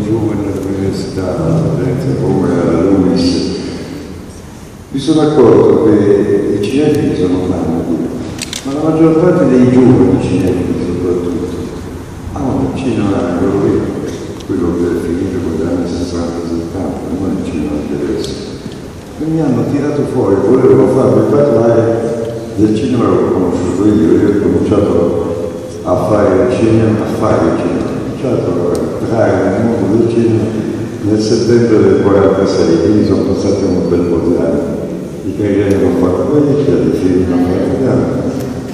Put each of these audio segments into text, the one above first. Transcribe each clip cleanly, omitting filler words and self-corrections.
giovani all'università, come alla LUISS, mi sono accorto che i cinefili sono tanti, ma la maggior parte dei giovani cinefili soprattutto amano il cinema europeo, quello che è finito con gli anni 60-70, non il cinema di adesso. E mi hanno tirato fuori, volevano farmi parlare del cinema che ho conosciuto io ho cominciato a fare il cinema, ho cominciato a entrare nel mondo del cinema nel settembre del 46, quindi sono passati un bel po' di anni. I italiani hanno fatto parecchia, dei film americani,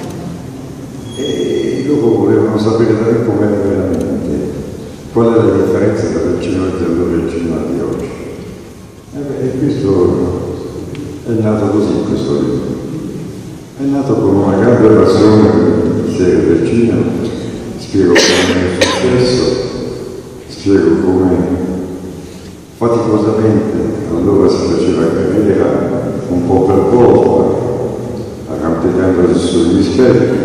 e loro volevano sapere da me com'era veramente, qual è la differenza tra il cinema di allora e il cinema di oggi. E questo è nato così, questo libro. È nato con una grande passione per il serie del cinema, spiego come è successo, spiego come faticosamente allora si faceva carriera, un po' per volta, arrampicandosi sugli specchi,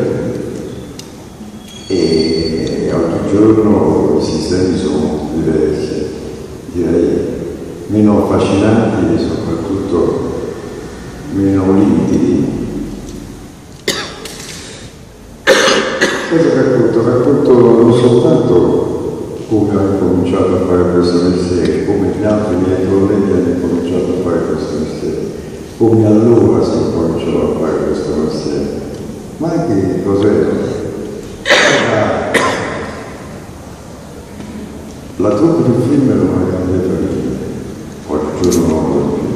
e oggigiorno i sistemi sono diversi, direi meno affascinanti e soprattutto meno limpidi. Cosa racconto non soltanto come ho cominciato a fare questo mestiere, come gli altri miei colleghi hanno cominciato a fare questo mestiere, come allora si cominciava a fare questo mestiere, ma anche cos'era? La troupe del film era una grande famiglia, oggigiorno non più.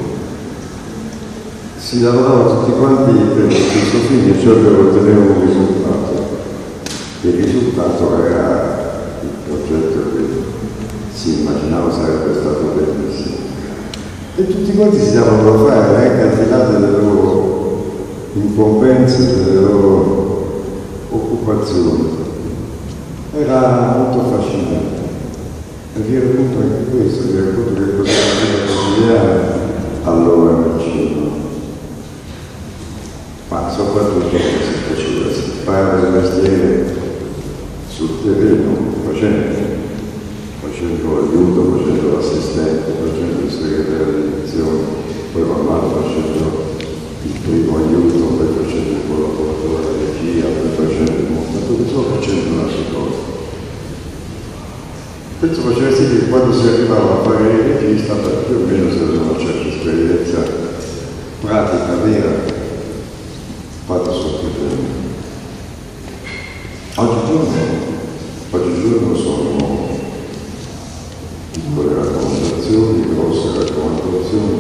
Si lavorava tutti quanti per lo stesso film e cioè per ottenere un risultato. Il risultato era il progetto che si immaginava sarebbe stato bellissimo. E tutti quanti si davano da fare, anche al di là delle loro incombenze, delle loro occupazioni. Era molto affascinante. E vi racconto anche questo, vi racconto che cosa era la vita quotidiana allora nel cinema. Ma soprattutto come si faceva, si fare del mestiere sul terreno, facendo aiuto, facendo l'assistente, facendo il segretario di edizione, poi man mano facendo il primo aiuto, poi facendo il collaboratore di regia, poi facendo il montatore, solo facendo una cosa. Questo faceva sì che quando si arrivava a fare il regista, più o meno si aveva una certa esperienza pratica, vera, fatta sotto il terreno. Oggigiorno sono piccole raccomandazioni, grosse raccomandazioni,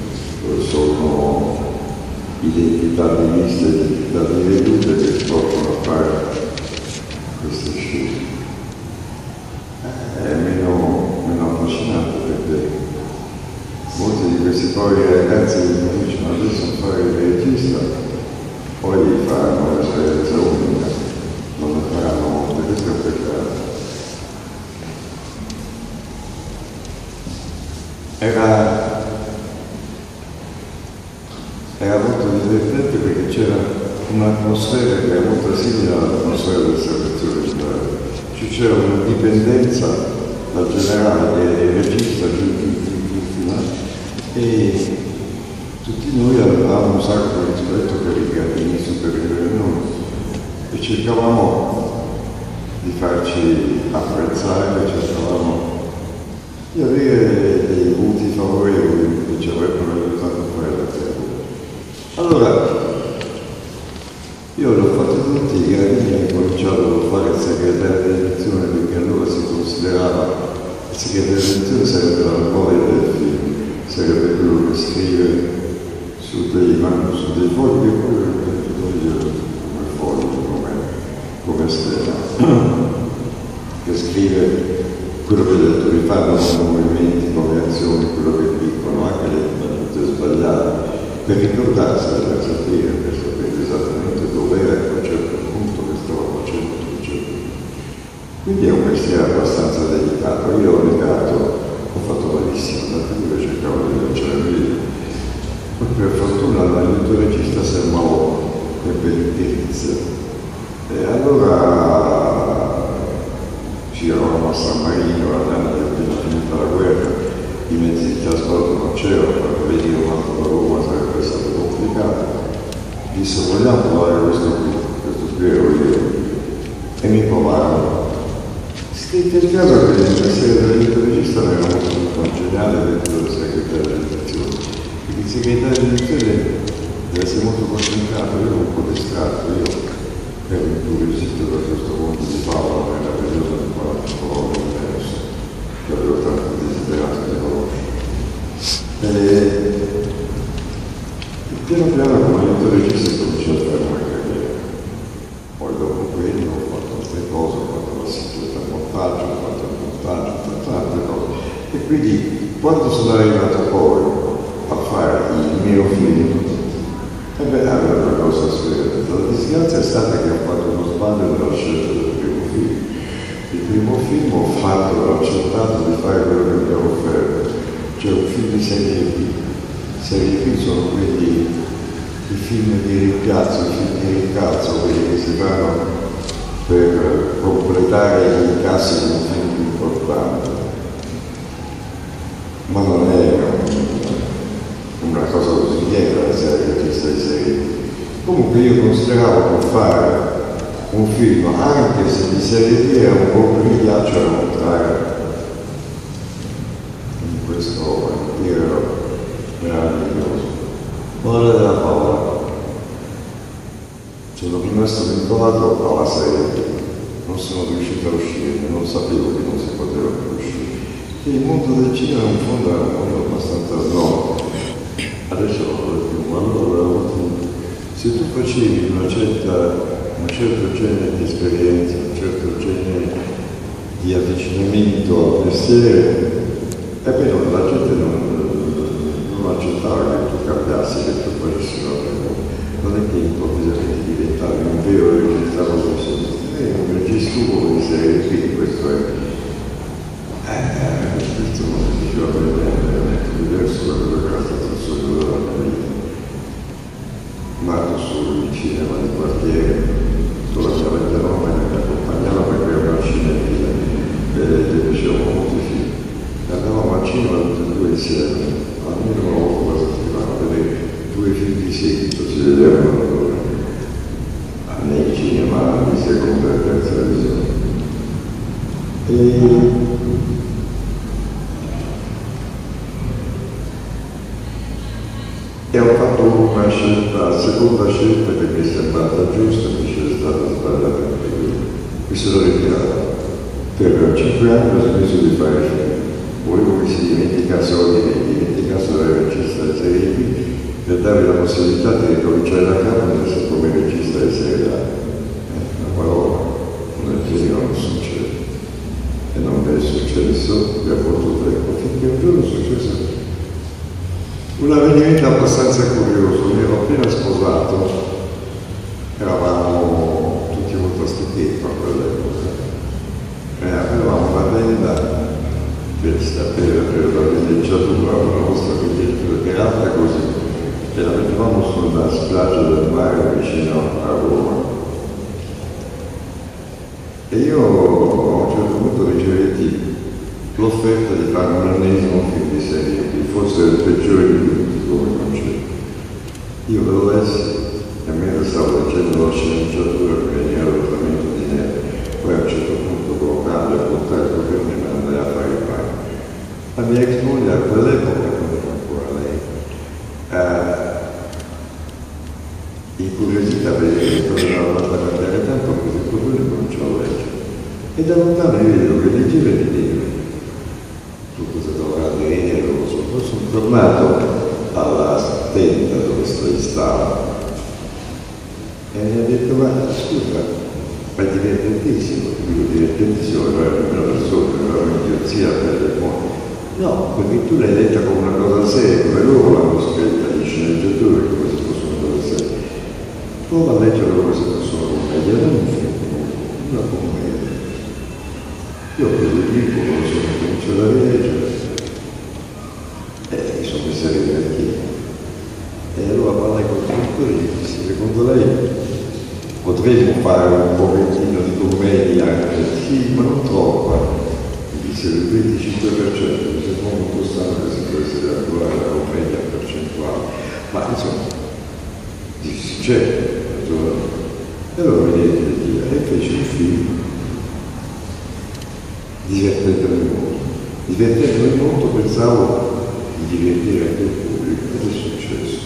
sono identità di vista e identità di vedute che portano a fare queste scelte. È meno affascinante perché molti di questi poveri ragazzi mi dicono adesso fare il regista, poi faranno l'esperienza unica, non ne faranno molte, questo è un peccato. Era molto divertente perché c'era un'atmosfera che era molto simile all'atmosfera del servizio militare. C'era una dipendenza dal generale e regista e tutti noi avevamo un sacco di rispetto per i gradini superiori a noi e cercavamo di farci apprezzare, cercavamo di avere dei punti favorevoli che ci avrebbero aiutato a fare la terra. Allora, io l'ho fatto tutti i gradini, ho cominciato a fare il segretario di edizione perché allora si considerava il segretario di edizione sarebbe la memoria del film, sarebbe quello che scrive su dei fogli che poi come fogli, come stella, che scrive quello che ho detto, rifanno come movimenti, come azioni, quello che dicono, anche le battute sbagliate, per ricordarsi della satira, per sapere esattamente dove era a un certo punto che stava facendo un certo punto. Quindi è un mestiere abbastanza delicato. Io ho negato, ho fatto malissimo, da prima cercavo di lanciare via. Poi per fortuna l'aiuto regista sembrava per l'indirizzo. E allora ci eravamo a San Marino, andando appena finita la guerra, i mezzi di trasporto non c'erano, per venire un altro da Roma sarebbe stato complicato. Disse: vogliamo provare questo qui ero io. E mi provarono. Scritte il caso che il segretario del regista non era molto congeniale dentro del segretario dell'edizione. Il segretario dell'edizione deve essere molto concentrato, io ero un po' distratto, io ero incuriosito da questo mondo di Paolo meraviglioso di qualche colore diverso, che avevo tanto desiderato di conoscere. Piano piano come aiuto regista ho cominciato a fare una carriera. Poi dopo quello ho fatto altre cose, ho fatto l'assistente al montaggio, ho fatto il montaggio, ho fatto altre cose. E quindi quando sono arrivato poi a fare il mio film, aveva una cosa sfera. La disgrazia è stata che ho fatto uno sbaglio nella scelta del primo film. Il primo film ho accettato di fare quello che mi avevo offerto, cioè un film di serie B. Serie B sono quelli, i film di rimpiazzo, quelli che si fanno per completare gli incassi di un film più importante. Ma non è una cosa così dietro essere regista di serie B. Comunque io consideravo che fare un film, anche se di serie B, era un po' che mi piace mostrare in questo giro meraviglioso. Ora della paura. Sono rimasto vincolato alla serie B, non sono riuscito a uscire, non sapevo che non si poteva più uscire. E il mondo del cinema in fondo era un mondo abbastanza snob. Adesso non lo più, ma allora se tu facevi un certo genere di esperienza, un certo genere di avvicinamento al mestiere, ebbene la gente non accettava che tu cambiassi, che tu facessi una cosa. Non è che improvvisamente diventavi un vero regista professionista, è un registuo di serie B, questo è. Questo non si diceva veramente diverso da quello che era stato il sogno della mia vita. Nato sul cinema di quartiere, sulla mia vecchia nonna che mi accompagnava perché era una cinefila e facevamo molti film. E andavamo al cinema tutti e due insieme, almeno una volta alla settimana, a vedere 2 film di seguito, si vedevano nei cinema di seconda e terza visione. E ho fatto una scelta, la seconda scelta che mi è sembrata giusta, invece è stata sbagliata anche quella. Mi sono ritirato. Per 5 anni ho smesso di fare film. Volevo che si dimenticassero di me, dimenticassero il regista di serie B, per dare la possibilità di ricominciare da capo e essere come regista di serie A. Una parola, nel genere non succede. E non è successo per molto tempo, finché un giorno è successo un avvenimento abbastanza curioso. Mi ero appena sposato, eravamo tutti molto stupiti a quell'epoca, avevamo una tenda per la villeggiatura, una nostra villeggiatura che era alta così, e la mettevamo sulla spiaggia del mare vicino a Roma. E io a un certo punto ricevetti l'offerta di fare un ennesimo film di serie B, forse il peggiore di tutti come concetto. Io avevo lessi e mentre stavo leggendo la sceneggiatura che veniva l'ottamento di neve, poi a un certo punto con cambio a portare il governo e me ne andai a fare il bagno. La mia ex moglie a quell'epoca, non era ancora lei, incuriosita perché che cosa era fatta cambiare tanto, così proprio cominciò a leggere. E da lontano io vedo che leggeva di neve. Tutto si trovava di nero, poi sono tornato alla tenda dove stavo e mi ha detto: ma scusa, ma è divertentissimo. Dico: divertentissimo, non era una persona, era un'idiozia per le mogli. No, perché tu l'hai letta come una cosa seria, come loro l'hanno scritta di sceneggiature come se fosse una cosa seria. Prova a leggere come se fosse una commedia, non un film, una commedia. Io ho preso il libro, non sono cominciato a rileggere e mi sono messo a divertire. E allora parlai con il direttore e gli dissi: secondo lei potremmo fare un pochettino di commedia? Sì, ma non troppa. Mi disse del 25%, mi sembra molto strano che si potesse calcolare la commedia percentuale, ma insomma, dissi c'è, e allora mi diede di dire, e fece un film divertendomi molto. Divertendomi molto pensavo di divertire anche il pubblico, ed è successo.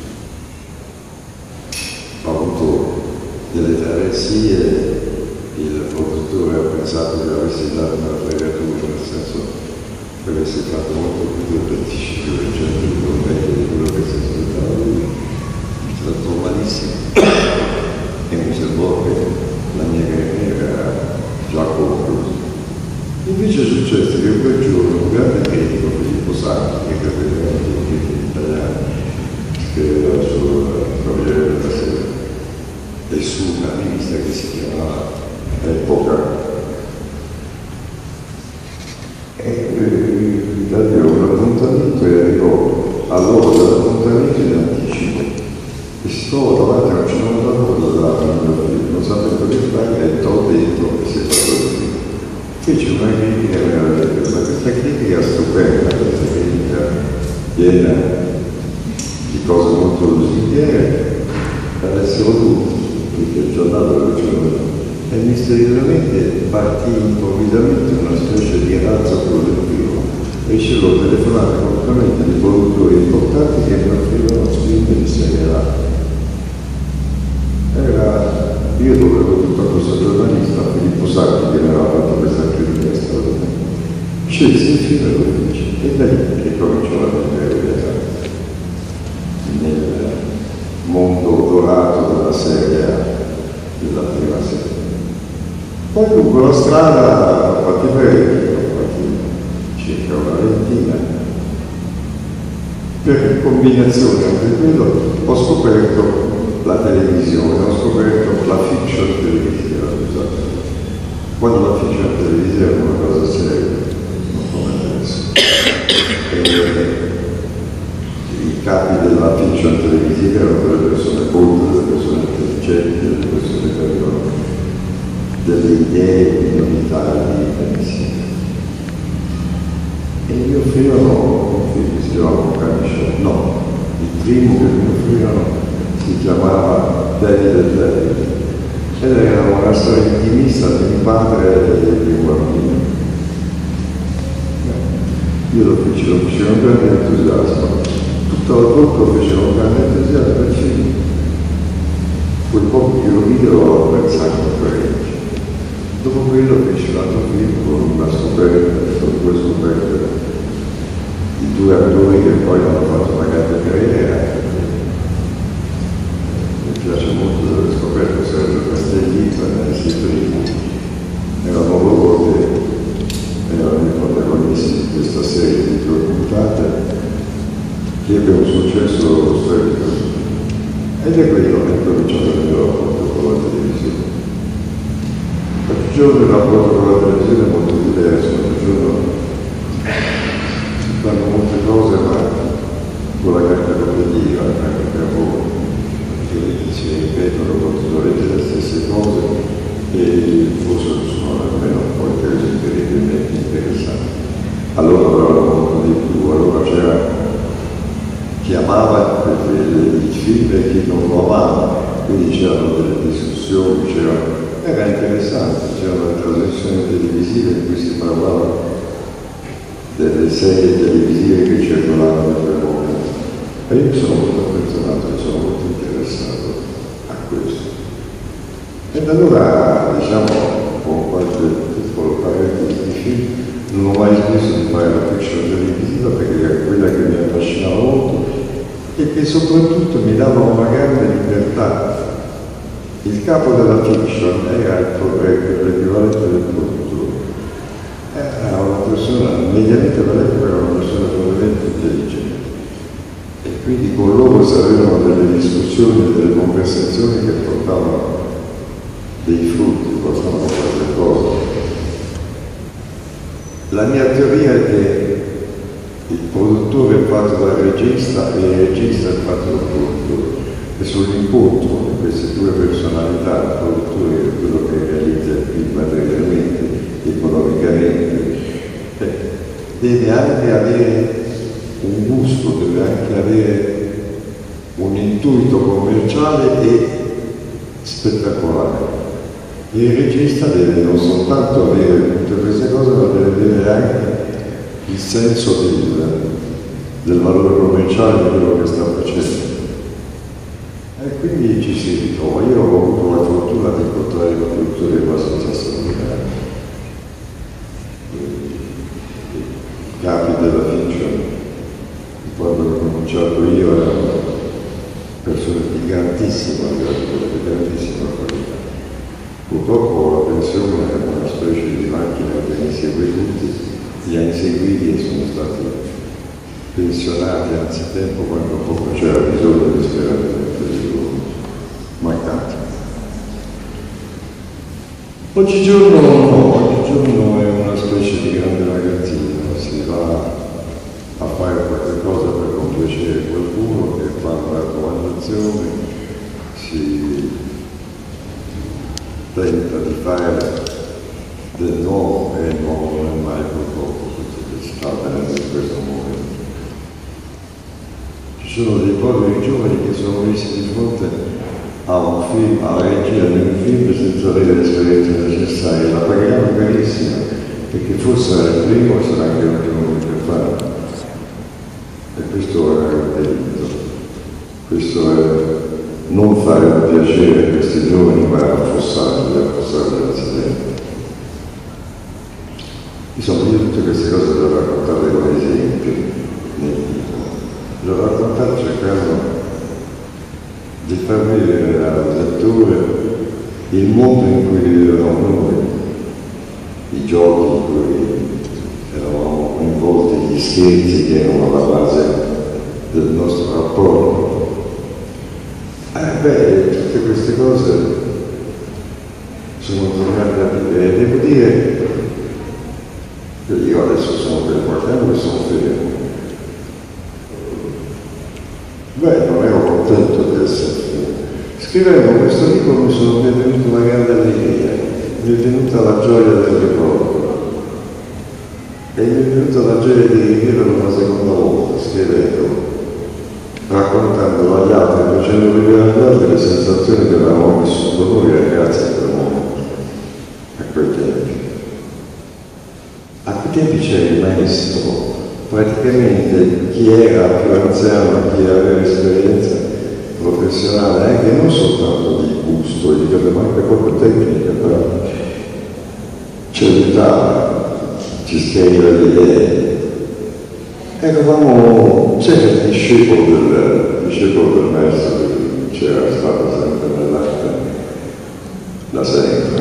Ho avuto delle traversie, il produttore ha pensato che avessi dato una fregatura, nel senso che avessi fatto molto più del 25% di commedia di quello che si aspettava lui. Mi trattò malissimo e mi sembrò che la mia carriera era già conclusa. Invece è successo che quel giorno un grande critico, Filippo Santi, che capitava di critici italiani, scriveva sul Corriere della Sera e su una rivista che si chiamava Epoca. E da Dio un appuntamento e arrivò all'ora dell'appuntamento in anticipo e si trovò davanti a un cinematografo della film, non sapendo che fare, entrò dentro e si è fatto così. Fece una critica meravigliosa, questa critica stupenda, questa critica piena di cose molto lusinghiere, avessero tutti, perché il giornale lo diceva, e misteriosamente partì improvvisamente una specie di razzo collettivo. Ricevevo telefonate completamente di produttori importanti che mi offrivano film di serie A. Io dovevo tutta questa giornalista, Filippo Santi, che mi aveva fatto questa critica straordinaria. Scelse il film e lo fece. E da lì che cominciò la mia realtà nel mondo dorato della serie A, della prima serie. Poi lungo la strada ho fatti parecchi, ho fatti circa una ventina. Per combinazione anche quello ho scoperto la televisione, ho scoperto la fiction televisiva, scusate. Quando la fiction televisiva è una cosa seria, non come adesso. I capi della fiction televisiva erano delle persone colte, delle persone intelligenti, delle persone che avevano delle idee minoritarie insieme. E mi offrivano un film che si chiamava Camicia. No, il primo che mi offrivano si chiamava David e David ed era una storia intimista di un padre e di un bambino. Io lo feci con grande entusiasmo, tutto il corpo fece con grande entusiasmo il film. Quel poco che lo videro ho pensato parecchio. Dopo quello feci un altro film con una scoperta, con due scoperte di due attori che poi hanno fatto una grande carriera. Mi piace molto delle scoperte Sergio Castelli e Silvini. Erano loro che erano i protagonisti di questa serie di 2 puntate che ebbe un successo storico. Ed è quello che ho cominciato il mio rapporto con la televisione. Oggigiorno il rapporto con la televisione è molto diverso, oggigiorno si fanno molte cose ma con la carta cooperativa, anche per voi, perché si ripetono continuamente le stesse cose e forse non sono almeno poi terribilmente interessanti. Allora avevano molto di più, allora c'era chi amava il film e chi non lo amava, quindi c'erano delle discussioni, era interessante, c'erano delle trasmissioni televisive in cui si parlava delle serie televisive che circolavano in quel momento. E io mi sono molto affezionato e sono molto interessato a questo. Ed allora, diciamo, con qualche piccolo parere di film, non ho mai smesso di fare la fiction televisiva perché era quella che mi affascinava molto e che soprattutto mi dava una grande libertà. Il capo della fiction era l'equivalente del produttore. Era una persona, mediamente all'epoca era una persona veramente intelligente. E quindi con loro sapevano delle discussioni e delle conversazioni che portavano dei frutti, portavano qualche cosa. La mia teoria è che il produttore è fatto dal regista e il regista è fatto dal produttore. E sull'incontro di queste due personalità, il produttore è quello che realizza il film materialmente, economicamente, deve anche avere un gusto, deve anche avere un intuito commerciale e spettacolare. E il regista deve non soltanto avere tutte queste cose, ma deve avere anche il senso del valore commerciale di quello che sta facendo. E quindi ci si ritrova. Io ho avuto la fortuna di incontrare i produttori abbastanza straordinari. I capi della fiction, quando ho cominciato io, erano persone di grandissima qualità. Purtroppo la pensione è una specie di macchina che insegue tutti, li ha inseguiti e sono stati pensionati anzitempo quando poco c'era bisogno di disperatamente di loro mancanti. Oggigiorno no, oggigiorno è una specie di grande magazzino, si va a fare qualche cosa per compiacere qualcuno che fa una raccomandazione, si tenta di fare del nuovo e il nuovo non è mai purtroppo quello che sta avvenendo in questo momento. Ci sono dei poveri giovani che sono messi di fronte a un film, alla regia di un film senza avere l'esperienza necessaria, la paghiamo carissima perché forse era il primo e sarà anche l'ultimo che fa. E questo è il delitto, questo è non fare un piacere a questi giovani ma affossarli l'accidente. Insomma, io tutte queste cose le ho raccontate come esempi nel libro. Le ho raccontate cercando di far vedere al lettore il mondo in cui vivevamo noi, i giochi in cui eravamo coinvolti, gli scherzi che erano alla base del nostro rapporto. Tutte queste cose sono tornate a vivere. Devo dire che io adesso sono per qualche anno che sono fermo. Non ero contento di essere fermo. Scrivendo questo libro mi sono venuta una grande allegria, mi è venuta la gioia del ricordo e mi è venuta la gioia di rivivere una seconda volta, scrivendo, raccontando agli altri, facendo vedere agli altri le sensazioni che avevamo vissuto noi ragazzi a quel momento, a quei tempi. A quei tempi c'era il maestro, praticamente chi era più anziano, chi aveva esperienza professionale, anche non soltanto di gusto, ma anche proprio tecnica, però ci aiutava, ci schiariva le idee. C'era il discepolo del maestro che c'era stato sempre nell'arte da sempre.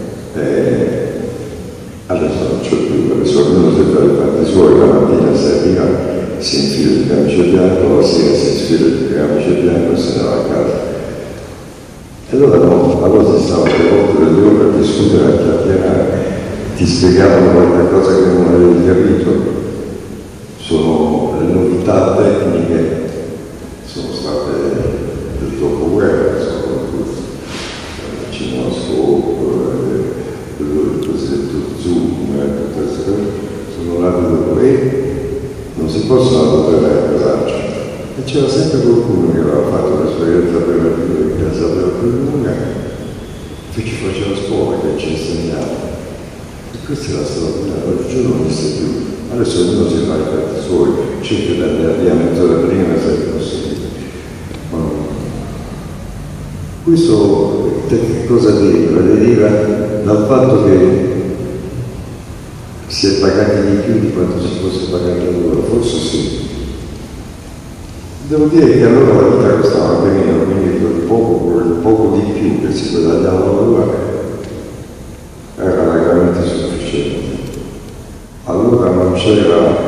Adesso non c'è più, adesso ognuno si fa i fatti suoi, la mattina si arriva, si infila il camice bianco, la sera si infila il camice bianco e se ne va a casa. E allora si stava alle volte delle ore a discutere, a chiacchierare, ti spiegavano qualche cosa che non avevi capito. Sono le novità tecniche, sono state del dopoguerra, soprattutto il cinemascope, il cosiddetto zoom, tutte queste cose sono nate dopo e non si possono adoperare a casaccio. E c'era sempre qualcuno che aveva fatto un'esperienza operativa che sapeva più lunga, che ci faceva scuola, che ci insegnava. E questa è la straordinaria, oggi non esiste più. Adesso ognuno si fa i fatti suoi, cerca di andare via mezz'ora prima se è possibile. Questo che cosa deriva? Deriva dal fatto che si è pagati di più di quanto si fosse pagati allora, forse sì. Devo dire che allora la vita costava anche meno, quindi quel poco di più che si guadagnava allora era veramente sufficiente. Allora non c'era,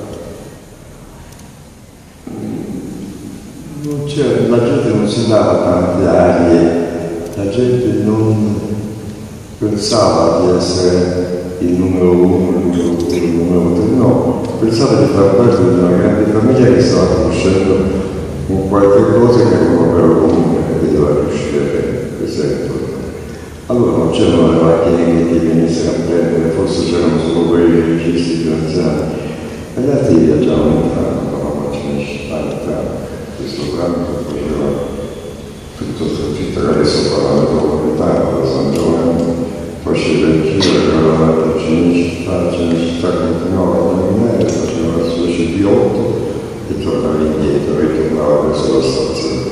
la gente non si dava tante arie, la gente non pensava di essere il numero uno, il numero 3, no, pensava di far parte di una grande famiglia che stava conoscendo un qualche cosa che non aveva comune e doveva riuscire, per esempio. Allora non c'erano le macchine che ti venissero a prendere, forse c'erano solo quelli registi più anziani, E gli altri viaggiavano in tram, andavamo a Cinecittà in tram, questo tram che faceva tutta la adesso parlando napoletano, da San Giovanni, faceva il giro, era davanti a Cinecittà continuava a camminare, faceva una specie di 8 e tornava indietro, ritornava verso la stazione.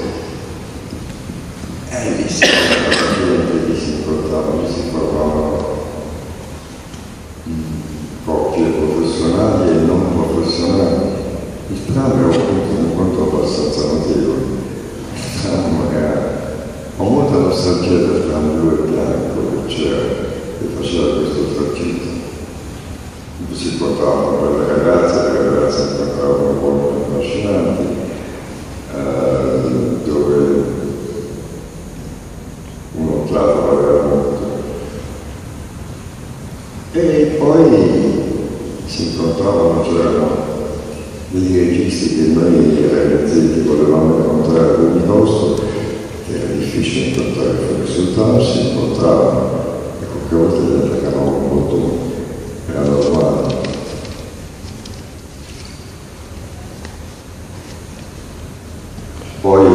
E lì si incontrava gente, lì si incontravano, si formavano coppie professionali e non professionali. Il tram è appunto un incontro abbastanza notevole. Ho molta nostalgia del tram blu e bianco che c'era, che faceva questo tragitto. Si incontravano per le ragazze incontravano uomini affascinanti, dove uno trattava veramente. E poi si incontravano, c'erano dei registi che noi ragazzetti volevamo incontrare ad ogni costo, che era difficile incontrare fuori sul tram, si incontravano e qualche volta li attaccavano molto, era normale. Poi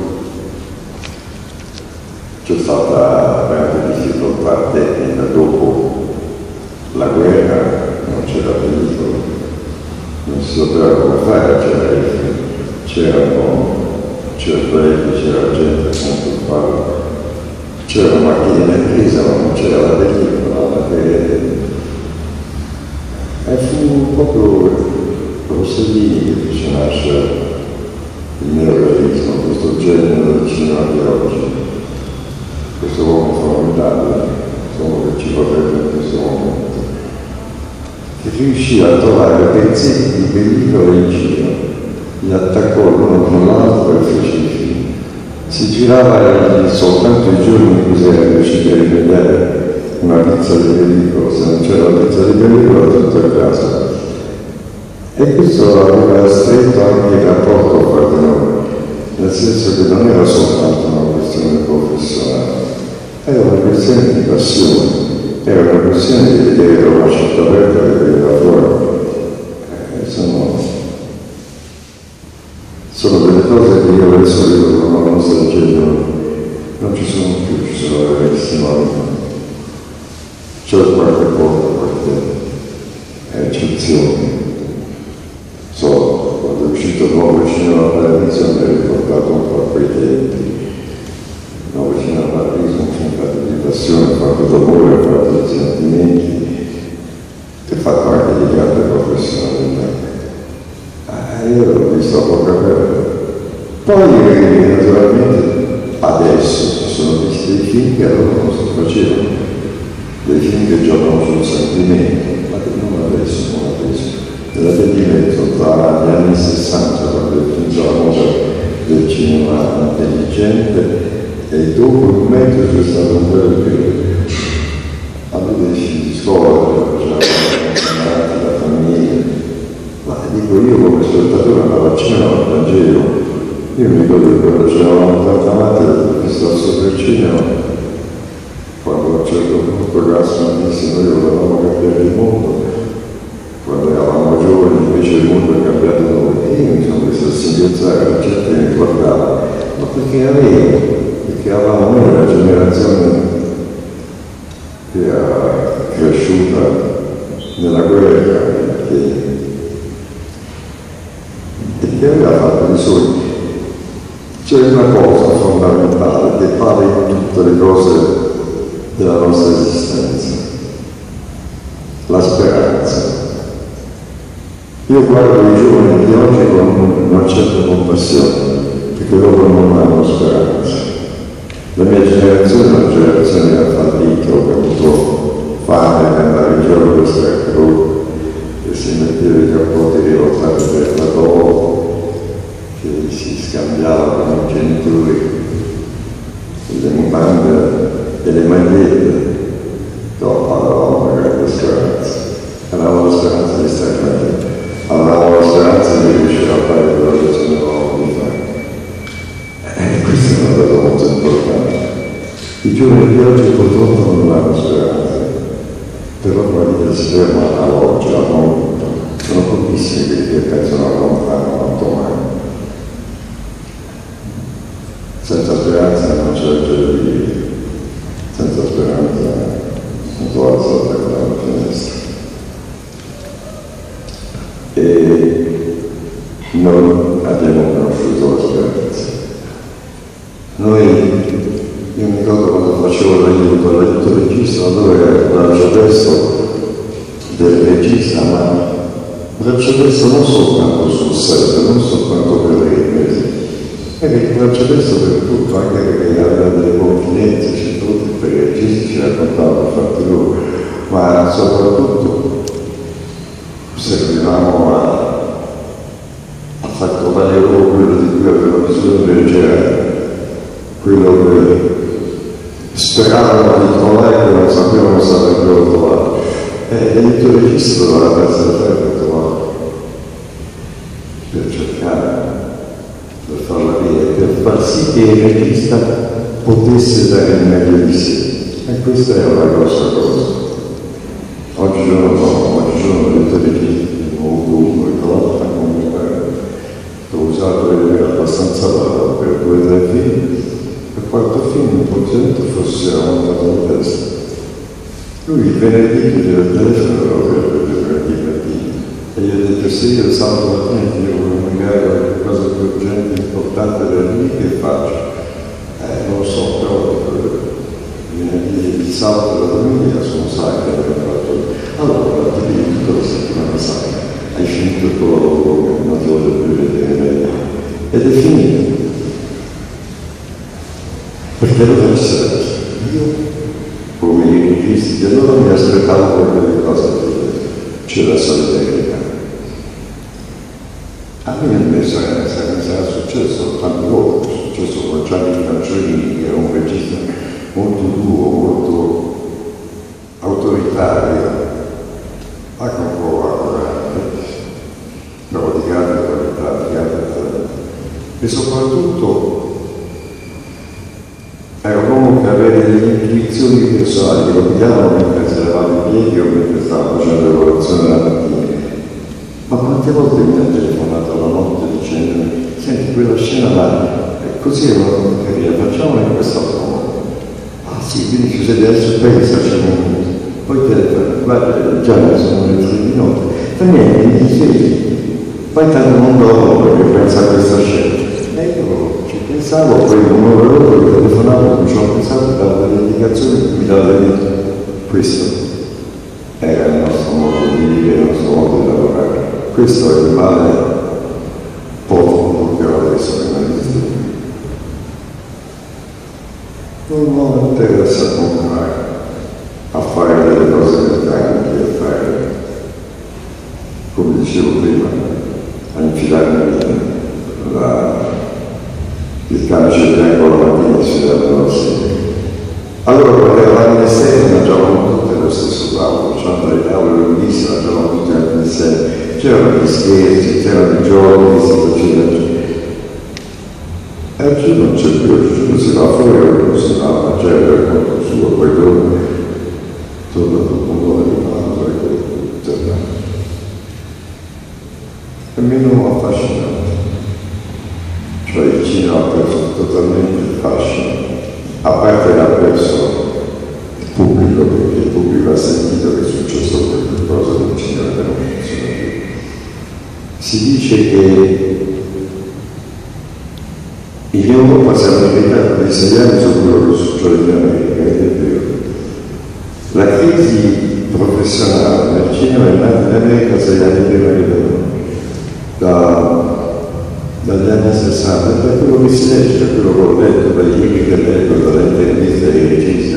c'è stata grande difficoltà tecnica dopo la guerra, non c'era pericolo, non si sapeva come fare, c'erano cervelli, c'era gente appunto in farlo, c'erano macchine da presa, ma non c'era la pellicola, e fu proprio Rossellini che fece nascere il neorealismo, questo genere del cinema di oggi, questo uomo formidabile, uomo che ci vorrebbe in questo momento, che riuscì a trovare pezzetti di pellicola in giro, li attaccò l'uno con l'altro e fece il film. Si girava soltanto i giorni in cui si era riusciti a rivedere una pizza di pellicola, se non c'era la pizza di pellicola tutto a casa. E questo aveva stretto anche il rapporto fra di noi, nel senso che non era soltanto una questione professionale, era una questione di passione, era una questione di vedere Roma città aperta e vedere da fuori. Sono delle cose che io adesso vedo con la nostalgia, non ci sono più, ci sono verissimo. C'è qualche volta, qualche eccezione. Quando è uscito il nuovo cinema a Paradiso mi ha riportato un po' a quei tempi. Il nuovo cinema a Paradiso, un film fatto di passione, fatto d'amore, fatto di sentimenti, e fatto anche di grande professionalità. Io l'ho visto a bocca aperta. Poi naturalmente adesso ci sono visti dei film che allora non si facevano, dei film che giocano sul sentimento, ma che non adesso. Nella via di mezzo tra gli anni 60, quando è finita la moda del cinema intelligente, e dopo in mezzo c'è stato un bel periodo. Avevo dei film di scuola, c'erano la famiglia, ma dico io come spettatore andavo a cinema, non piangevo. Io mi ricordo che quando c'eravamo tanto avanti ho visto al super cinema, quando a un certo punto Gassman disse noi volevamo cambiare il mondo. Quando eravamo giovani invece il mondo è cambiato noi e io mi sono messo a singhiozzare, la gente mi guardava, ma perché eravamo noi una generazione che era cresciuta nella guerra e che aveva fatto i sogni. C'è una cosa fondamentale che vale in tutte le cose della nostra esistenza, la speranza. Io guardo i giovani di oggi con una certa compassione, perché loro non hanno speranza. La mia generazione è una generazione che ha fallito, che ha avuto fame, che andava in giro per Strecco, che si metteva i cappotti rivoltati per la dopo, che si scambiava con i genitori, le mutande e le magliette. Dopo avevamo una grande speranza, avevamo la speranza di stare meglio. Avevamo la speranza di riuscire a fare quello che sognavamo di fare. E questa è una cosa molto importante. I giovani di oggi purtroppo non hanno speranza, però la vita si ferma a oggi, al momento. Sono pochi pochissimi che pensano a lontano, domani. Senza speranza non c'è vita, senza speranza non si alza dalla finestra. E noi abbiamo conosciuto la speranza. Io mi ricordo quando facevo l'aiuto regista, allora era il braccio destro del regista, ma il braccio destro non soltanto sul set, non soltanto per le riprese, era il braccio destro per tutto, anche perché aveva delle confidenze, c'è tutti, per i registi ci raccontavano fatti loro, ma soprattutto servivamo a far trovare loro quello di cui avevano bisogno del genere, quello che speravano di trovare che non sapevano se avrebbero trovato. E l'edito regista doveva essere per trovarlo, per cercare, per farla via, per far sì che il regista potesse dare il meglio di sé. E questa è una grossa cosa. Oggigiorno l'edito regista di nuovo ricorda comunque l'ho usato vedere abbastanza per 2 o 3 film. Il quarto film probabilmente fosse montato in testa. Lui il venerdì chiudeva il telefono per venerdì mattina e gli ha detto se io il sabato mattina ti devo comunicare qualcosa di urgente, importante per lui, che faccio? Non lo so, però venerdì, il sabato e la domenica sono sacri, allora ti devi tutta la settimana sacra, hai finito il tuo lavoro, non ti voglio più vedere ed è finito. Perché lo deve essere io, come i registi di allora, mi aspettavo quelle cose c'è la solidarietà. A me mi sarà successo tante volte, è successo con Gianni Fanciolini, che era un regista molto duro, molto autoritario, anche un po' arrogante, però di grande qualità, di grande talento. E soprattutto era un uomo che aveva delle intuizioni personali, lo pigliavano mentre si levava i piedi o mentre stava facendo la colazione la mattina. Ma quante volte mi ha telefonato la notte dicendo senti quella scena là, così era una carriera, facciamola in quest'altro modo. Ah sì, quindi ci sei adesso pensaci un minuto. Poi telefono, guarda, già sono le 3 di notte. Fa niente, mi dicevi, vai tanto non dopo perché pensa a questa scena. E io ci pensavo, poi un'ora dopo mi telefonavo, mi ci ho pensato, davo delle indicazioni, mi dava detto questo era il nostro modo di vivere, il nostro modo di lavorare. Questo è il male poco che adesso non esiste più. Non mi interessa continuare a fare delle cose mercanti, a fare, come dicevo prima, a infilarmi il camice bianco la mattina e si dava la sera. Allora quando eravamo insieme mangiavamo tutte lo stesso tavolo, c'erano delle tavole lunghissime, mangiavamo tutti anche insieme, c'erano gli scherzi, c'erano i giochi, si faceva. E oggi non c'è più, oggi si va fuori, non si va a mangiare per conto suo, poi torna tutto un po' di fatto e torna. E meno affascinante. Cioè il cinema ha perso totalmente il fascino, a parte l'ha perso il pubblico, perché il pubblico ha sentito che è successo qualcosa del cinema che non funziona più. Si dice che in Europa siamo invitati a 6 anni su quello che succede in America, ed è vero. La crisi professionale nel cinema è nata in America 6 anni prima di noi. Dagli anni 60, da quello che si legge, da quello che ho letto, dai libri che leggo, dalle interviste ai registi,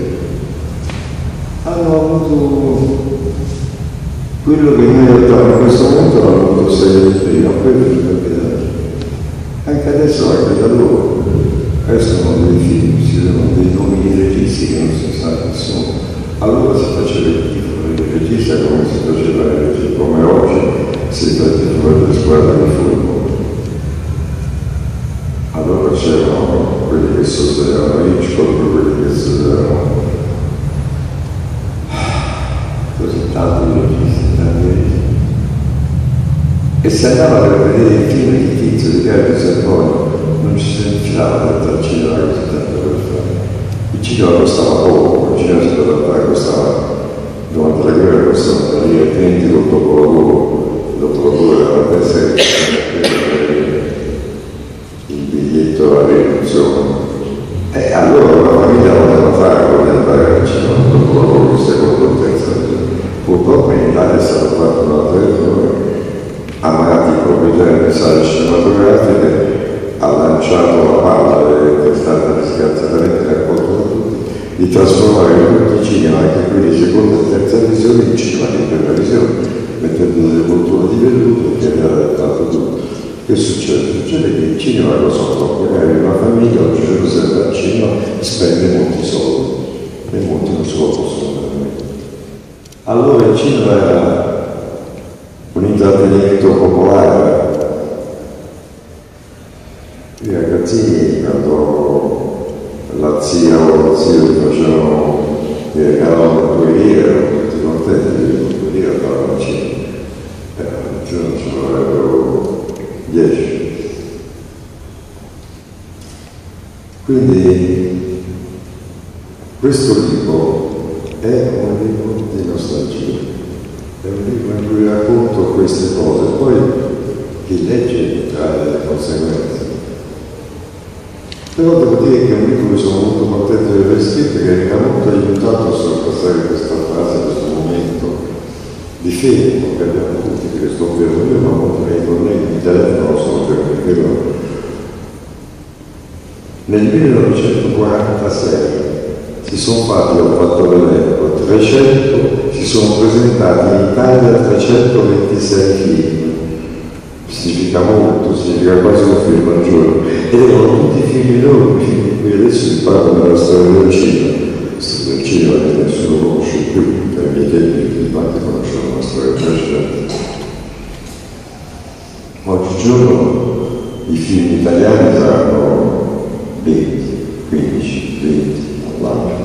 hanno avuto quello che noi abbiamo in questo momento, hanno avuto 6 anni prima, quello ci capita. Anche adesso, anche da loro, escono dei film, si vedono dei nomi di registi che non si sa nessuno. Allora si faceva il tifo del regista come si faceva il regista, come oggi si fa il tifo delle squadre di football. Allora c'erano quelli che sostenevano Hitchcock, quelli che sostenevano così tanti registi, tanti registi. E se andava per vedere il film di Tizio di Carlo Serponi, non ci si infilava dentro al cinema così tanto per fare. Il cinema costava poco, il cinema si poteva fare, costava 90 euro, costava una lira 20 col dopolavoro era la testa il biglietto alla riduzione. E allora la famiglia voleva fare, voleva andare al cinema dopo lavoro, secondo il terzo. Purtroppo in Italia è stato fatto un altro errore. Amati proprietari di sale cinematografiche ha lanciato la palla che è stata disgraziatamente raccolta da tutti di trasformare tutti i cinema, anche quelli di seconda e terza visione, in cinema di prima visione, mettendo delle culture di velluto che aveva adattato tutto. Che succede? Succede che il cinema lo so troppo, magari una famiglia un giorno serve al cinema e spende molti soldi e molti non se lo possono permettere. Allora il cinema era un intrattenimento popolare. I ragazzini, quando la zia o lo zio gli facevano, gli regalavano 2 lire, erano tutti contenti di 2 lire andavano al cinema. Un giorno ce ne vorrebbero 10. Quindi questo libro è un libro di nostalgia. È un libro in cui racconto queste cose, poi chi legge trae delle conseguenze. Però devo dire che è un libro che sono molto contento di aver scritto, che mi ha molto aiutato a sorpassare questa fase, questo momento di fede che abbiamo tutti, che sto fermo io, ma molti miei colleghi di telefono sono fermi. Nel 1946 si sono fatti, ho fatto l'elenco, 300, si sono presentati in Italia 326 film. Significa molto, significa quasi un film al giorno. Ed erano tutti film enormi, film di cui adesso si parla della storia del cinema. La storia del cinema che nessuno conosce più, per i miei tempi tutti quanti conoscono la storia precedente. Oggigiorno i film italiani saranno 20, 15, 20 all'anno.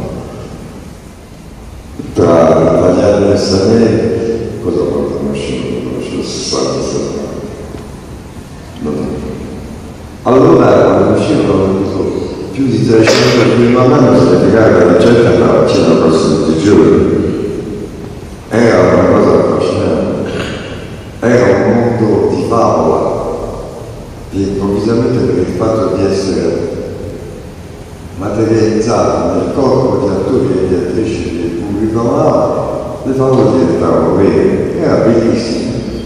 Tra italiani e stranieri, cosa portano a scena? Conosce 60, 70. Allora, quando uscivano più di 300 film all'anno, significava che la gente andava a cena quasi tutti i giorni. Era una cosa affascinante. Era un mondo di favola, improvvisamente per il fatto di essere materializzato nel corpo di attori e di attrici del pubblico amava, le favole diventavano vere. Era bellissimo.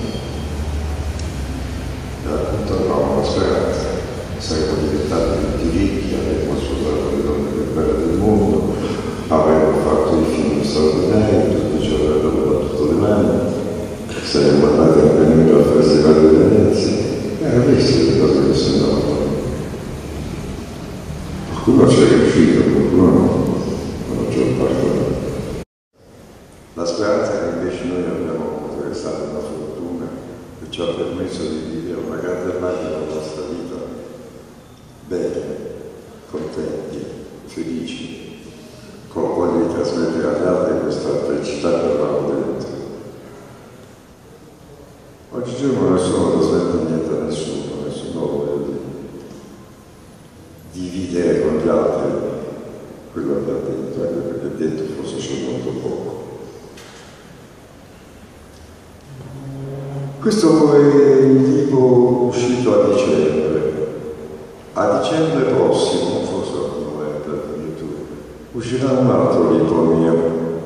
Una speranza, saremmo diventati tutti ricchi, avremmo sposato le donne più belle del mondo, avremmo fatto i film straordinari, tutto ciò avrebbe battuto le mani, saremmo andati a venire al Festival di Venezia. Era queste le cose che sembravano. Qualcuno ci è riuscito, qualcuno no, non ce l'ho fatto. La speranza che invece noi abbiamo avuto è stata una fortuna che ci ha permesso di vivere una grande parte della nostra vita bene, contenti, felici, con voglia di trasmettere agli altri questa felicità che avevamo dentro. Oggigiorno nessuno trasmette niente a nessuno, nessuno vuole dividere con gli altri quello che ha detto, perché dentro forse c'è molto poco. Questo è il libro uscito a dicembre. A dicembre prossimo, forse a novembre addirittura, uscirà un altro libro mio.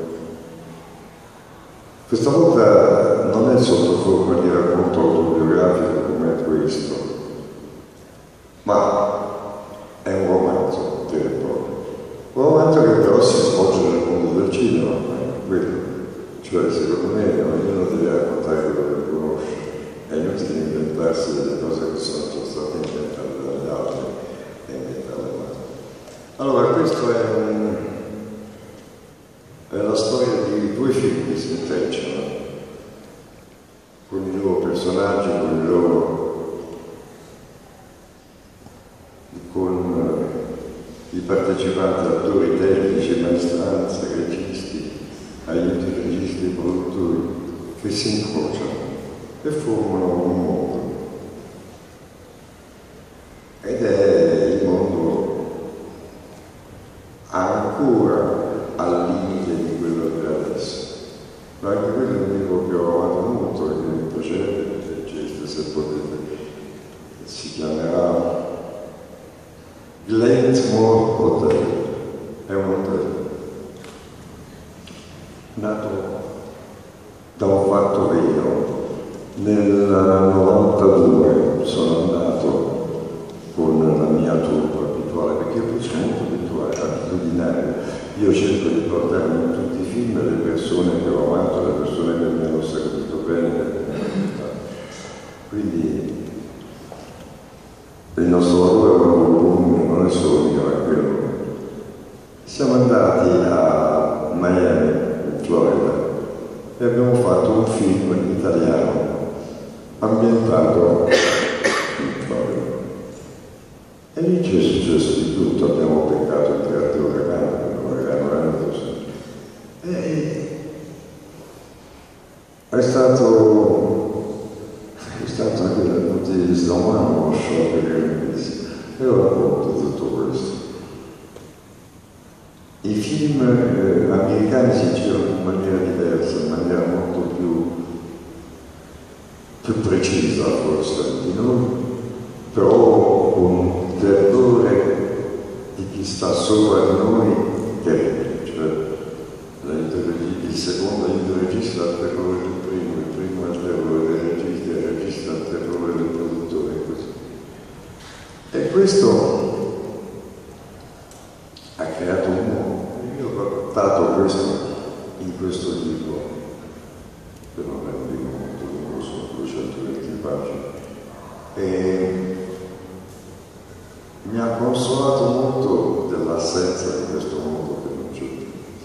Questa volta non è sotto forma di racconto autobiografico come questo, ma è un romanzo vero e proprio. Un romanzo che però si svolge nel mondo del cinema, quello. Cioè, secondo me, ognuno deve raccontare quello che conosce, è inutile inventarsi delle cose che sono già state inventate dagli altri e inventarle mai. Allora, questo è la storia di 2 film che si intrecciano, con i loro personaggi, con i partecipanti, attori, tecnici, maestranze, registi, aiuti registi, produttori, che si incrociano e formano un mondo. Ed è il mondo ancora al limite di quello che è adesso. Ma anche quello è un libro che ho amato molto, che mi piacerebbe leggere, se potete. Si chiamerà Glenmore Hotel. È un hotel nato da un fatto vero. Nel 92 sono andato con la mia troupe abituale, perché io sono molto abitudinario. Io cerco di portarmi in tutti i film le persone che ho amato, le persone che mi hanno servito bene. Quindi il nostro lavoro è un lavoro comune, non è solo mio, è quello. Siamo andati a Miami, in Florida, e abbiamo fatto un film in italiano ambientato in Florida. E lì c'è successo di tutto, abbiamo beccato il teatro uragano, è stato anche dal punto di vista umano uno shock grandissimo. E io racconto tutto questo. I film americani si girano in maniera diversa, in maniera molto più precisa forse di noi, però con un terrore di chi sta sopra di noi terribile, cioè il secondo aiuto regista al terrore del primo, il primo al terrore del regista, il regista al terrore del produttore e così. E questo ha creato un mondo. Io ho portato questo in questo libro, che non è un libro molto lungo, sono 220 pagine, e mi ha consolato molto dell'assenza di questo mondo che non c'è più.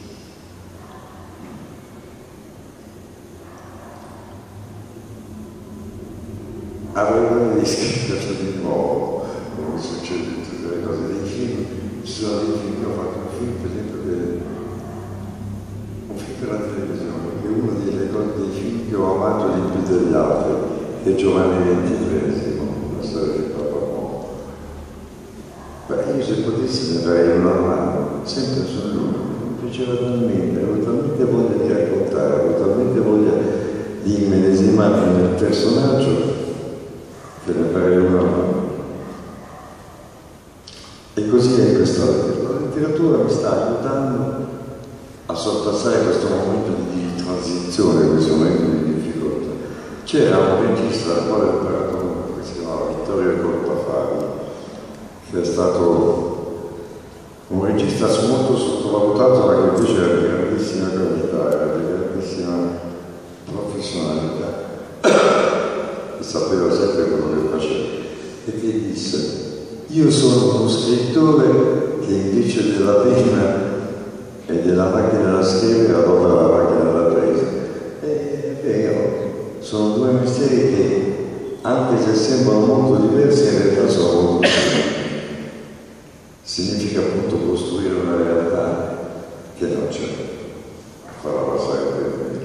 Avrei di scriverlo di nuovo, come succede in tutte le cose dei film. Ci sono dei film, io ho fatto un film, per esempio, un film per la televisione, che è uno dei film che ho amato di più degli altri, è Giovanni XXIII, la storia di Papa Mo. Beh, io se potessi ne farei un normale, sempre su lui, mi piaceva talmente, avevo talmente voglia di raccontare, avevo talmente voglia di immedesimarmi nel personaggio, che ne farei una mano. E così è questa la letteratura mi sta aiutando a sorpassare questo momento di transizione, questo momento di difficoltà. C'era un regista al quale ho imparato molto, che si chiamava Vittorio Cortafari, che è stato un regista molto sottovalutato, ma che invece era di grandissima qualità, era di grandissima professionalità. Sapeva sempre quello che faceva, e ti disse: io sono uno scrittore che invece della penna e della macchina da scrivere adopera la macchina da presa. È vero, sono due mestieri che, anche se sembrano molto diversi, in realtà sono molto simili. Significa appunto costruire una realtà che non c'è, farà passare per me.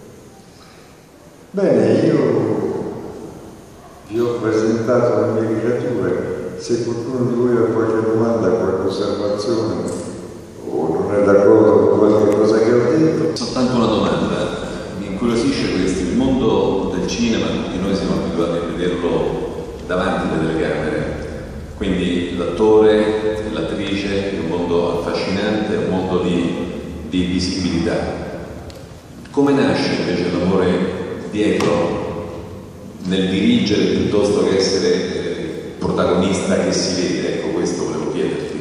Bene, io vi ho presentato le mie creature. Se qualcuno di voi ha qualche domanda, qualche osservazione o non è d'accordo con qualche cosa che ho detto. Soltanto una domanda, mi incuriosisce questo, il mondo del cinema, tutti noi siamo abituati a vederlo davanti alle telecamere, quindi l'attore, l'attrice, è un mondo affascinante, un mondo di visibilità. Come nasce invece l'amore dietro nel dirigere piuttosto che essere protagonista che si vede? Ecco, questo volevo chiederti.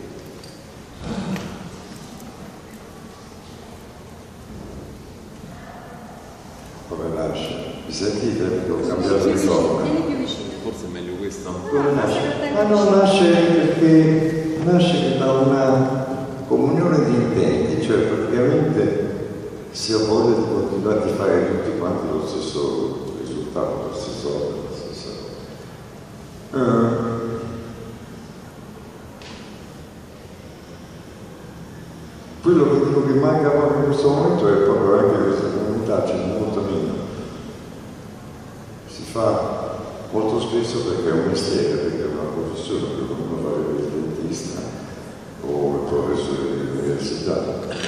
Come nasce? Mi sentite? Ho cambiato di forma. Forse è meglio questo. Come nasce? Ma non nasce da una comunione di intenti, cioè praticamente si ha voglia di continuare a fare tutti quanti lo stesso risultato, lo stesso. Quello che dico che manca proprio in questo momento è proprio anche questa comunità, c'è molto meno. si fa molto spesso perché è un mestiere, perché è una professione che uno fa il dentista o il professore di università.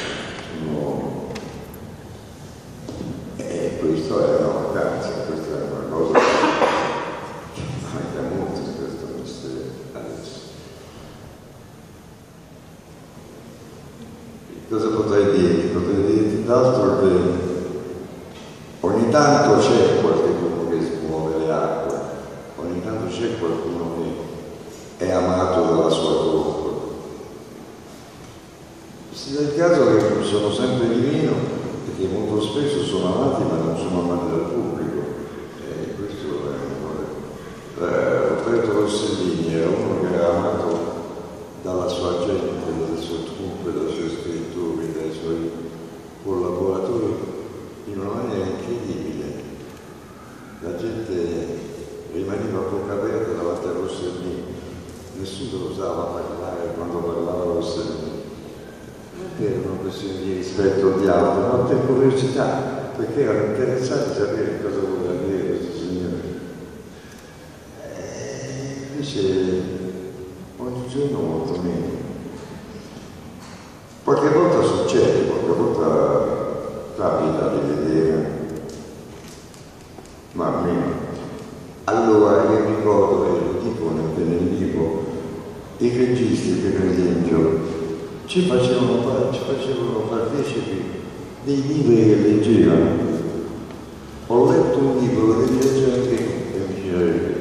E questo è una vacanza, questa è una cosa che manca molto in questo mestiere adesso. Cosa potrei dirti? Potrei dirti d'altro che ogni tanto c'è qualcuno che smuove le acque, ogni tanto c'è qualcuno che è amato dalla sua corte. Si dà il caso che sono sempre di meno e che molto spesso sono amati ma non sono amati dal pubblico. E questo è Roberto Rossellini, era uno che era amato dalla sua gente, dalle sue truppe, dai suoi scrittori, dai suoi collaboratori in una maniera incredibile. La gente rimaneva a bocca aperta davanti a Rossellini, nessuno osava parlare quando parlava Rossellini. Non per una questione di rispetto di altri, ma per curiosità, perché erano interessati a sapere cosa voleva dire questo signore. Invece oggigiorno molto meno. Qualche volta succede, qualche volta capita di vedere, ma meno. Allora io ricordo, e lo dico nel libro, i registi per esempio ci facevano partecipi dei libri che leggevano. Ho letto un libro che legge anche mi piacerebbe.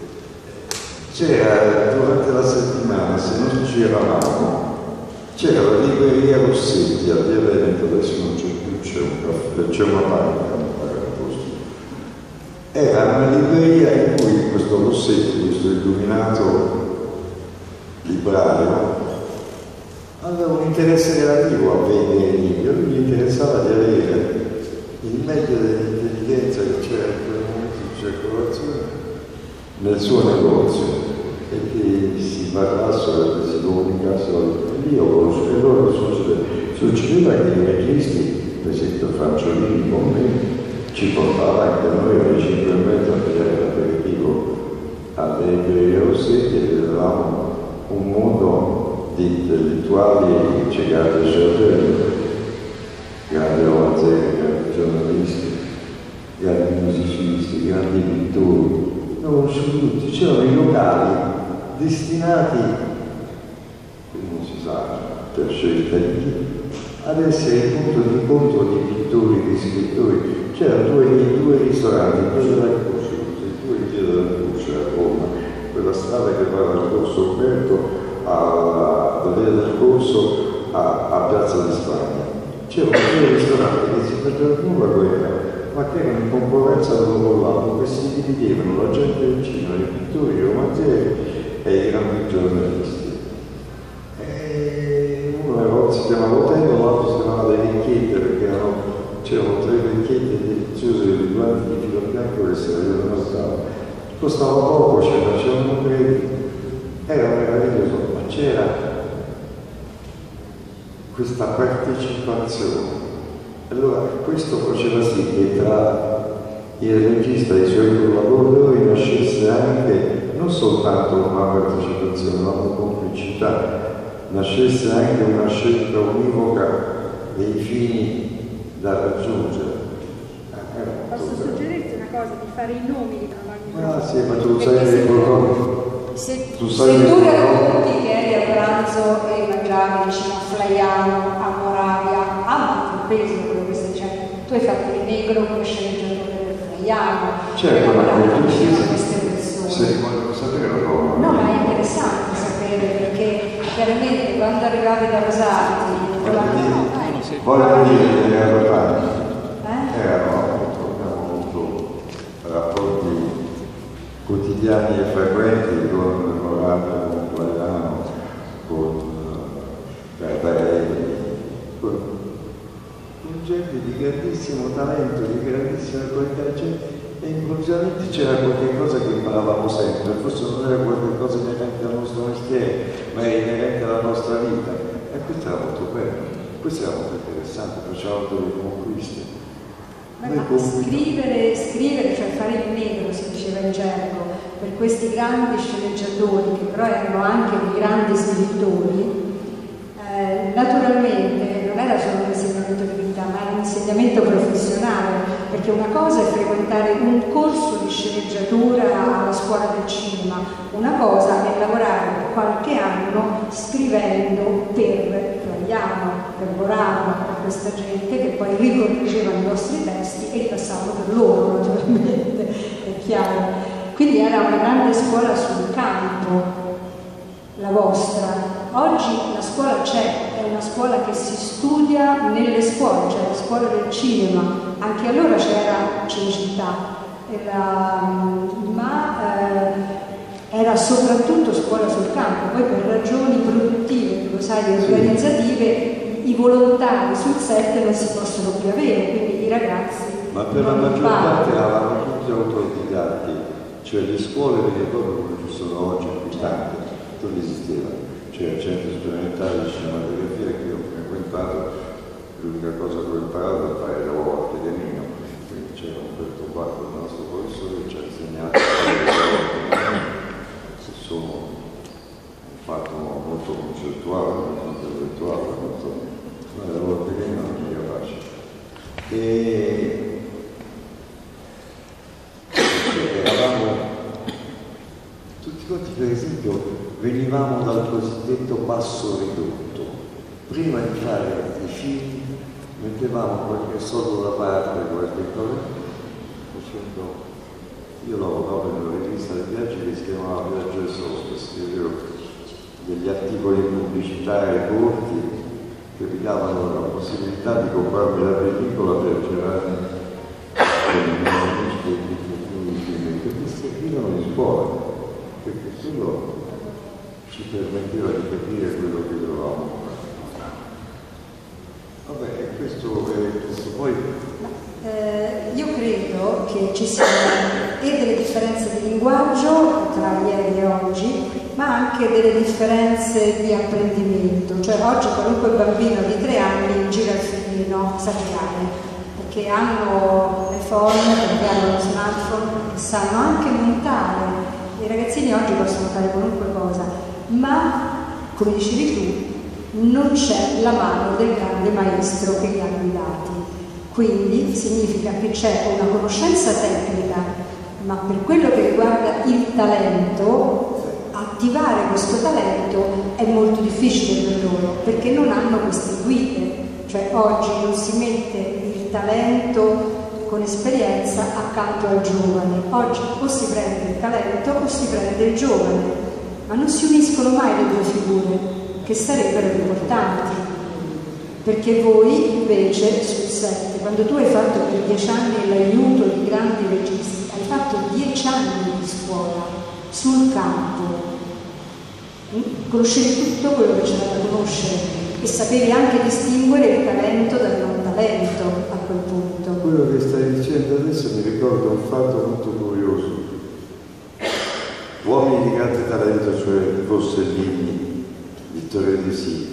C'era durante la settimana, se non ci eravamo, c'era la libreria Rossetti a Via Veneto, adesso non c'è più, c'è una pagina, non paga il posto. Era una libreria in cui questo Rossetti, questo illuminato librario, aveva un interesse relativo a vendere i libri, lui gli interessava di avere il meglio dell'intelligenza che c'era in quel momento in circolazione nel suo negozio e che si parlassero, che si comunicassero. Io conosco, e loro succedeva che i registi, per esempio Fanciolini con me, ci portava anche noi alle 5:30 per l'aperitivo alle librerie Rossetti e vedevamo un mondo di intellettuali che grandi cervelli, grandi romanzieri, grandi giornalisti, grandi musicisti, grandi pittori, conosciuti. C'erano i locali destinati, non si sa per scelta di chi, ad essere il punto di incontro di pittori, di scrittori. C'erano due ristoranti, quello della Croce, due in Via della Croce a Roma, quella strada che va dal Corso Umberto da Via del Corso a Piazza di Spagna. C'erano due ristoranti che si facevano la guerra, ma che erano in concorrenza l'uno con l'altro, che si dividevano la gente del cinema, i pittori, i romanzieri e i grandi giornalisti. E uno si chiamava Otello, l'altro si chiamava Le Vecchiette, perché c'erano 3 vecchiette deliziose di guanti di filo bianco che si avevano mangiato. Costava poco, ce ne facevano crediti, era meraviglioso, ma c'era questa partecipazione. Allora questo faceva sì che tra il regista e i suoi collaboratori nascesse anche non soltanto una partecipazione, ma una complicità, nascesse anche una scelta univoca dei fini da raggiungere. Posso suggerirti una cosa, di fare i nomi di Ah sì, ma tu sai dei pronomi. Se tu racconti che eri a pranzo e mangiavi vicino a Flaiano, a Moravia, a Montepeso, quello che stai dicendo, tu hai fatto il negro come sceneggiatore del Flaiano, certo, ma lavoravi vicino a sì, queste persone. sì, voglio sapere come. No, ma è interessante sapere perché chiaramente quando arrivavi da Rosati, voglio dire che erano avuto rapporti quotidiani e frequenti con Moravia, con Flaiano, con Cardarelli, con gente di grandissimo talento, di grandissima qualità, e improvvisamente c'era qualche cosa che imparavamo sempre, forse non era qualche cosa inerente al nostro mestiere, ma era inerente alla nostra vita, e questo era molto bello, questo era molto interessante, facevamo delle conquiste. Scrivere, cioè fare il negro, si diceva in gergo, per questi grandi sceneggiatori, che però erano anche dei grandi scrittori, naturalmente non era solo un insegnamento di vita, ma era un insegnamento professionale, perché una cosa è frequentare un corso di sceneggiatura alla scuola del cinema, una cosa è lavorare per qualche anno scrivendo per Flaiano, per Morano, per questa gente che poi ricorreggevano i nostri testi e li passavano per loro, naturalmente, è chiaro. Quindi era una grande scuola sul campo, la vostra. Oggi la scuola c'è, è una scuola che si studia nelle scuole, c'è la scuola del cinema, anche allora c'era Cinecittà, era soprattutto scuola sul campo, poi per ragioni produttive, lo sai, organizzative, i volontari sul set non si possono più avere, quindi i ragazzi... Ma per la maggior parte eravamo tutti autodidatti, cioè le scuole, mi ricordo come ci sono oggi, più tante, non esisteva. C'era il centro sperimentale di cinematografia che ho frequentato, l'unica cosa che ho imparato a fare era l'uovo pedemino, quindi c'era Umberto Bacco, il nostro professore, che ci ha insegnato a fare che sono un fatto molto concettuale, molto intellettuale, molto... ma l'uovo pedemino non mi piace. Eravamo tutti quanti, per esempio, venivamo dal cosiddetto basso ridotto. Prima di fare i film mettevamo qualche soldo da parte, qualche cosa, facendo... Io lavoravo in una rivista di viaggi che si chiamava Viaggio e Sosta, scrivevo degli articoli pubblicitari corti che mi davano la possibilità di comprarmi la pellicola per girare con i miei amici che mi servivano in scuola, perché solo ci permetteva di capire quello che dovevamo fare. Vabbè, questo poi... io credo che ci siano delle differenze di linguaggio tra ieri e oggi, ma anche delle differenze di apprendimento. Cioè oggi qualunque bambino di 3 anni gira il filmino sappiare, perché hanno iPhone, perché hanno lo smartphone, sanno anche montare. I ragazzini oggi possono fare qualunque cosa, ma, come dicevi tu, non c'è la mano del grande maestro che li ha guidati. Quindi significa che c'è una conoscenza tecnica, ma per quello che riguarda il talento, attivare questo talento è molto difficile per loro, perché non hanno queste guide. Cioè oggi non si mette il talento con esperienza accanto al giovane. Oggi o si prende il talento o si prende il giovane, ma non si uniscono mai le due figure, che sarebbero importanti. Perché voi invece sul set, quando tu hai fatto per 10 anni l'aiuto di grandi registi, hai fatto 10 anni di scuola sul campo, conoscevi tutto quello che c'era da conoscere e sapevi anche distinguere il talento dal non talento a quel punto. Quello che stai dicendo adesso mi ricorda un fatto molto curioso. Uomini di grande talento, cioè Rossellini, Vittorio De Sica,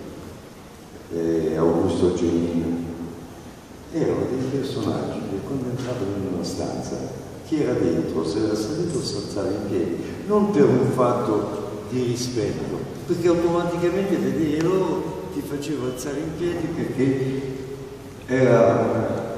Augusto Genino, erano dei personaggi che quando entravano in una stanza, chi era dentro, se era salito si alzava in piedi, non per un fatto di rispetto, perché automaticamente vedevi loro ti faceva alzare in piedi perché era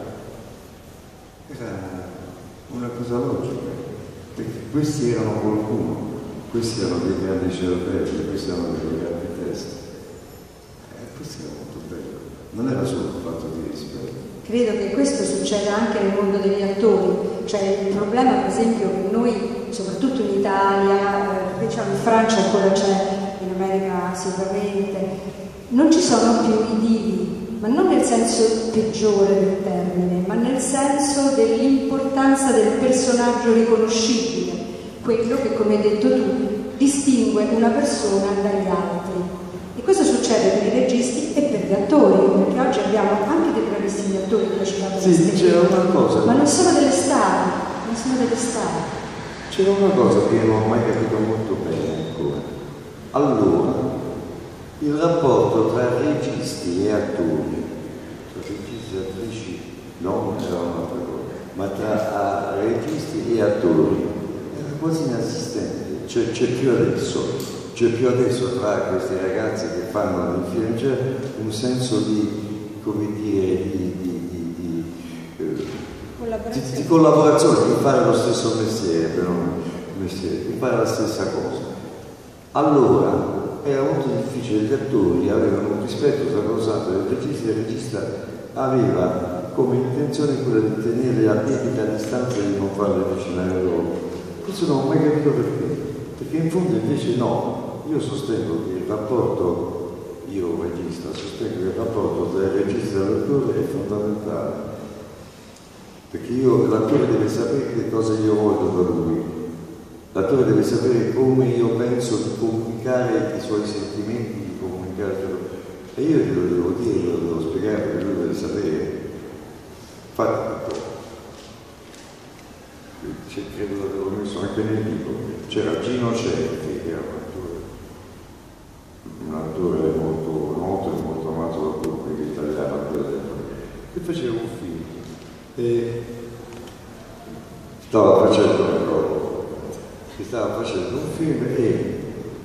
una cosa logica, perché questi erano qualcuno, questi erano dei grandi cervelli, questi erano delle grandi teste. Questo era molto bello, non era solo un fatto di rispetto. Credo che questo succeda anche nel mondo degli attori, cioè il problema per esempio che noi, soprattutto in Italia, diciamo in Francia ancora c'è, in America sicuramente, non ci sono più i divi, ma non nel senso peggiore del termine, ma nel senso dell'importanza del personaggio riconoscibile, quello che, come hai detto tu, distingue una persona dagli altri. E questo succede per i registi e per gli attori, perché oggi abbiamo anche dei bravissimi attori che ci fanno c'era una cosa. Ma non sono delle star, non sono delle star. C'era una cosa che non ho mai capito molto bene ancora. Allora, il rapporto tra registi e attori, tra registi e attrici, non era un'altra cosa, ma tra registi e attori era quasi inesistente. C'è più adesso tra questi ragazzi che fanno il film, c'è un senso di, come dire, di collaborazione, di fare lo stesso mestiere, però di fare la stessa cosa. Allora era molto difficile, gli attori avevano un rispetto sacrosanto del regista, e il regista aveva come intenzione quella di tenere a debita distanza e di non farli avvicinare loro. Questo non ho mai capito perché in fondo invece no, io sostengo che il rapporto, io regista, sostengo che il rapporto tra il regista e l'attore è fondamentale, perché l'attore deve sapere che cosa io voglio da lui, l'attore deve sapere come io penso di comunicare i suoi sentimenti, di comunicare, e io glielo devo dire, glielo devo spiegare, perché lui deve sapere. Infatti, credo che l'avevo messo anche nel libro, c'era Gino Cervi, che era un attore molto noto e molto amato dal pubblico italiano, che faceva un film e stava facendo un film e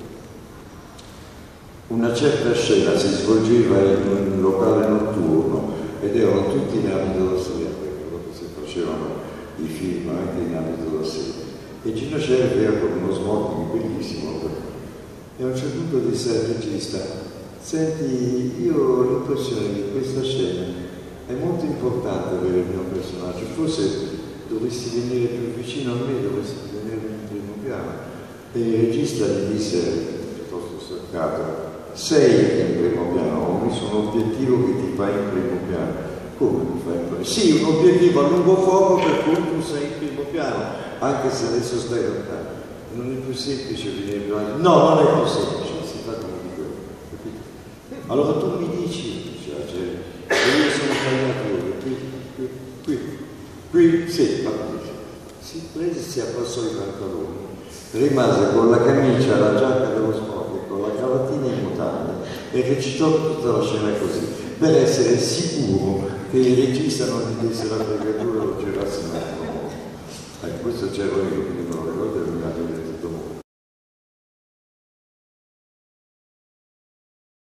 una certa scena si svolgeva in un locale notturno ed erano tutti in abito da sera, perché proprio si facevano i film anche in abito da sera, e Gino Cervi era con uno smoking bellissimo, e a un certo punto disse al regista: senti, io ho l'impressione che questa scena è molto importante per il mio personaggio, forse dovresti venire più vicino a me, dovresti venire in primo piano. E il regista gli disse, piuttosto staccato: sei in primo piano, ho messo un obiettivo che ti fa in primo piano. Come mi fai in primo piano? Sì, un obiettivo a lungo fuoco per cui tu sei in primo piano, anche se adesso stai lontano. Non è più semplice venire più avanti. No, non è più semplice, si fa come dico, capito? Allora tu mi dici, cioè, io sono tagliato qui, sì, va bene. Si prese e si abbassò i pantaloni, rimase con la camicia, la giacca dello sport, con la cravatina in mutande e recitò tutta la scena così, per essere sicuro che il regista non gli desse la fregatura o lo girasse un attimo. Questo c'ero io, quindi non lo ricordo, è venuto